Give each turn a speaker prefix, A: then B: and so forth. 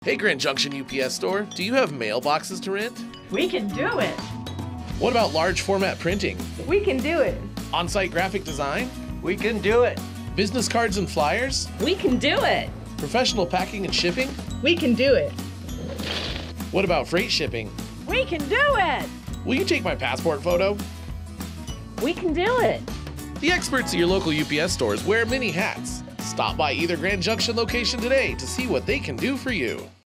A: Hey Grand Junction UPS store, do you have mailboxes to rent?
B: We can do it.
A: What about large format printing?
B: We can do it.
A: On-site graphic design?
C: We can do it.
A: Business cards and flyers?
D: We can do it.
A: Professional packing and shipping?
B: We can do it.
A: What about freight shipping?
B: We can do it.
A: Will you take my passport photo?
D: We can do it.
A: The experts at your local UPS stores wear many hats. Stop by either Grand Junction location today to see what they can do for you.